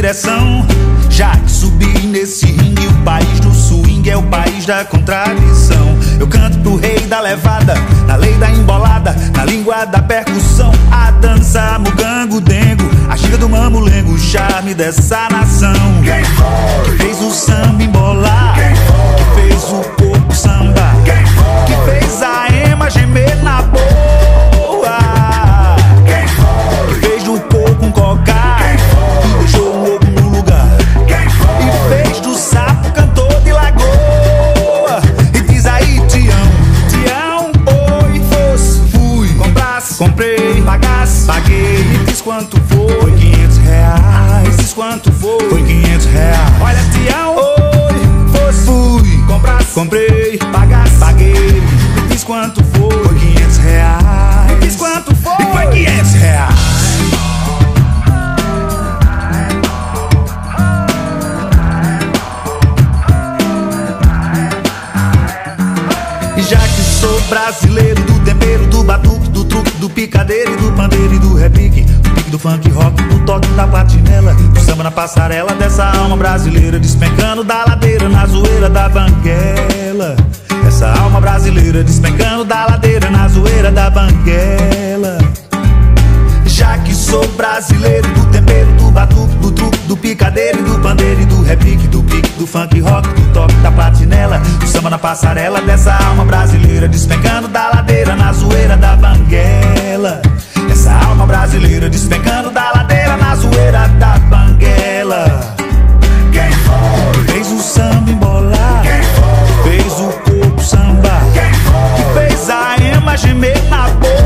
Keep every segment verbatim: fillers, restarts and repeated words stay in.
direção. Já que subi nesse ringue, o país do swing é o país da contradição. Eu canto pro rei da levada, na lei da embolada, na língua da percussão. A dança, mugango, dengo, a ginga do mamulengo, o charme dessa nação. Quem foi? Que fez o samba embolar? Quem foi? Que fez o corpo samba? Quem foi? Que fez a ema gemer na boa? Quem foi? Que fez do coco um cocar? Quem foi? Que deixou o ovo no lugar? Quem foi? E fez do sapo cantor de lagoa. E diz aí, Tião, Tião, oi, fosse, fui, comprasse, comprei, pagasse, paguei. Me diz quanto foi? Foi quinhentos reais. Me diz quanto foi? Foi quinhentos reais. Olha, Tião, oi, fosse, fui, comprasse, comprei, pagasse, paguei. Me diz quanto foi? Foi quinhentos reais. Me diz quanto foi? E foi quinhentos reais. E já que sou brasileiro, do tempero, do batuque, do truque, do picadeiro e do pandeiro e do repique, do pique, do funk rock, do toque da platinela, do samba na passarela dessa alma brasileira, despencando da ladeira na zoeira da banguela. Essa alma brasileira despencando da ladeira na zoeira da banguela. Já que sou brasileiro, do tempero, do batuque, do truque, do picadeiro e do pandeiro e do repique, do pique, do funk rock, do toque da platinela, do samba na passarela dessa alma brasileira, despencando da ladeira na zoeira da banguela. Essa alma brasileira despencando da ladeira na zoeira da banguela. Quem foi? Fez o samba embolar? Quem foi? Fez o corpo samba? Quem foi? Que fez a ema gemer na boa?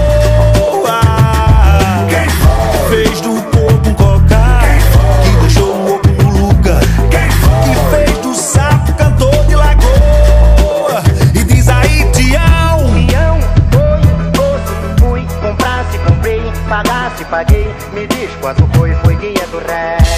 Fez do corpo um cocar? Quem foi? Que deixou o ovo no lugar? Quem foi? Que fez do sapo cantor de lagoa? E diz aí, Tião, Tião, foi, fosse, fui, comprasse, comprei, pagasse, paguei. Me diz quanto foi, foi quinhentos réis.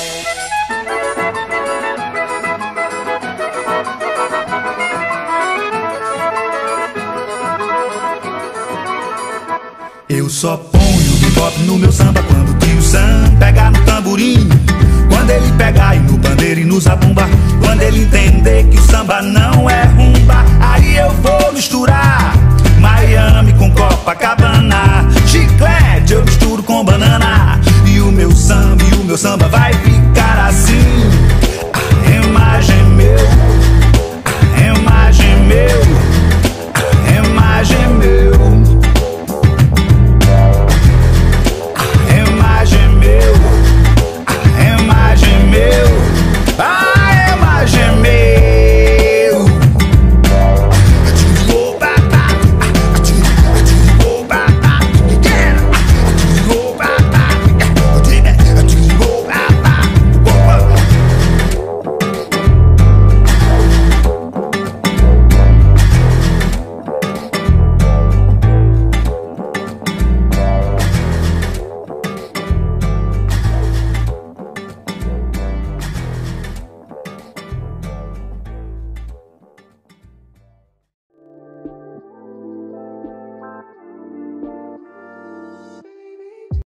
eu só ponho bebop no meu samba quando o tio Sam pegar no tamborim. Quando ele pegar e no pandeiro e no zabumba, quando ele entender que o samba não é ruim.